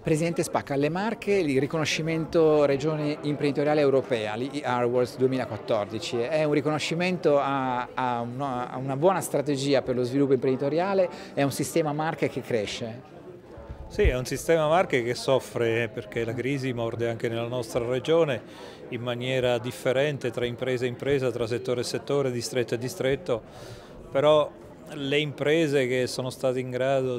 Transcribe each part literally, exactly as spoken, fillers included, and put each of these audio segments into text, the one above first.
Presidente Spacca, alle Marche il riconoscimento Regione Imprenditoriale Europea, l'E R Awards duemilaquattordici, è un riconoscimento a, a, una, a una buona strategia per lo sviluppo imprenditoriale, è un sistema Marche che cresce? Sì, è un sistema Marche che soffre perché la crisi morde anche nella nostra regione in maniera differente tra impresa e impresa, tra settore e settore, distretto e distretto, però le imprese che sono state in grado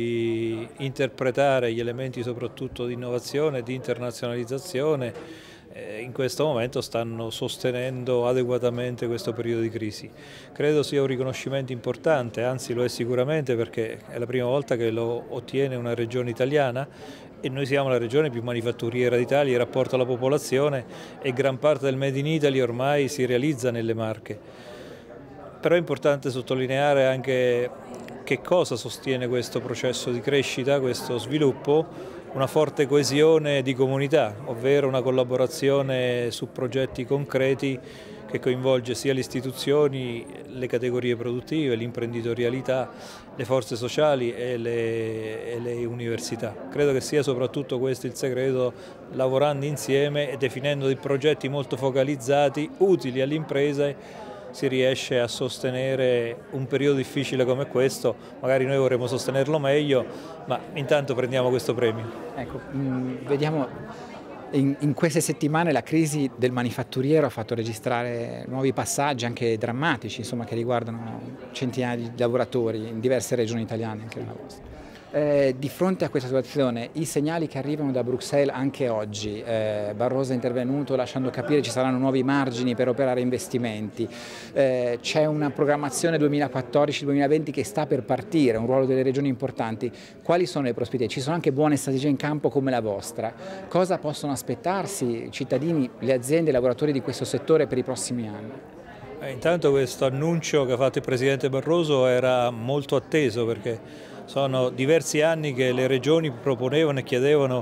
di interpretare gli elementi soprattutto di innovazione e di internazionalizzazione eh, in questo momento stanno sostenendo adeguatamente questo periodo di crisi. Credo sia un riconoscimento importante, anzi lo è sicuramente perché è la prima volta che lo ottiene una regione italiana e noi siamo la regione più manifatturiera d'Italia in rapporto alla popolazione e gran parte del Made in Italy ormai si realizza nelle Marche. Però è importante sottolineare anche che cosa sostiene questo processo di crescita, questo sviluppo, una forte coesione di comunità, ovvero una collaborazione su progetti concreti che coinvolge sia le istituzioni, le categorie produttive, l'imprenditorialità, le forze sociali e le, e le università. Credo che sia soprattutto questo il segreto, lavorando insieme e definendo dei progetti molto focalizzati, utili alle imprese, si riesce a sostenere un periodo difficile come questo. Magari noi vorremmo sostenerlo meglio, ma intanto prendiamo questo premio. Ecco, mh, vediamo in, in queste settimane la crisi del manifatturiero ha fatto registrare nuovi passaggi anche drammatici, insomma, che riguardano centinaia di lavoratori in diverse regioni italiane, anche nella vostra. Eh, di fronte a questa situazione, i segnali che arrivano da Bruxelles anche oggi, eh, Barroso è intervenuto lasciando capire che ci saranno nuovi margini per operare investimenti, eh, c'è una programmazione duemilaquattordici duemilaventi che sta per partire, un ruolo delle regioni importanti. Quali sono le prospettive? Ci sono anche buone strategie in campo come la vostra. Cosa possono aspettarsi i cittadini, le aziende, i lavoratori di questo settore per i prossimi anni? Eh, intanto questo annuncio che ha fatto il Presidente Barroso era molto atteso perché sono diversi anni che le regioni proponevano e chiedevano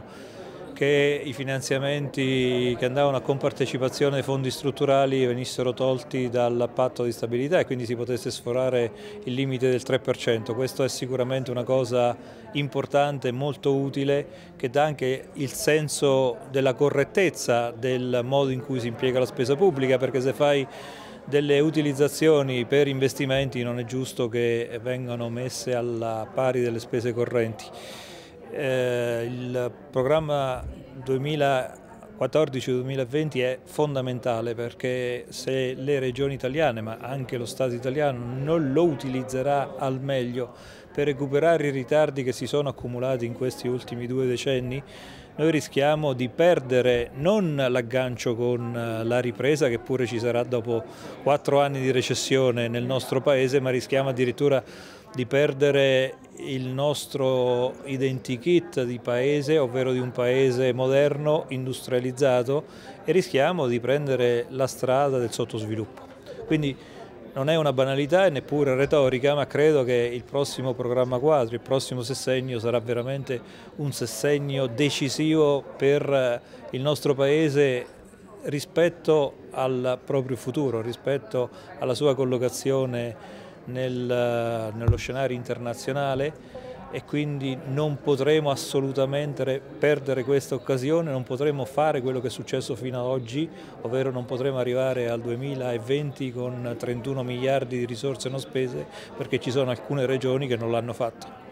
che i finanziamenti che andavano a compartecipazione ai fondi strutturali venissero tolti dal patto di stabilità e quindi si potesse sforare il limite del tre per cento. Questo è sicuramente una cosa importante, molto utile, che dà anche il senso della correttezza del modo in cui si impiega la spesa pubblica, perché se fai delle utilizzazioni per investimenti non è giusto che vengano messe alla pari delle spese correnti. Eh, il programma duemilaquattordici duemilaventi è fondamentale perché se le regioni italiane, ma anche lo Stato italiano, non lo utilizzerà al meglio per recuperare i ritardi che si sono accumulati in questi ultimi due decenni, noi rischiamo di perdere non l'aggancio con la ripresa che pure ci sarà dopo quattro anni di recessione nel nostro Paese, ma rischiamo addirittura di perdere il nostro identikit di paese, ovvero di un paese moderno, industrializzato, e rischiamo di prendere la strada del sottosviluppo. Quindi non è una banalità e neppure retorica, ma credo che il prossimo programma quadro, il prossimo sessennio sarà veramente un sessennio decisivo per il nostro Paese rispetto al proprio futuro, rispetto alla sua collocazione nel, nello scenario internazionale, e quindi non potremo assolutamente perdere questa occasione, non potremo fare quello che è successo fino ad oggi, ovvero non potremo arrivare al duemilaventi con trentuno miliardi di risorse non spese perché ci sono alcune regioni che non l'hanno fatto.